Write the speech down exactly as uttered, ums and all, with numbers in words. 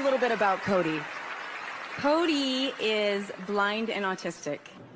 little bit about Cody. Cody is blind and autistic.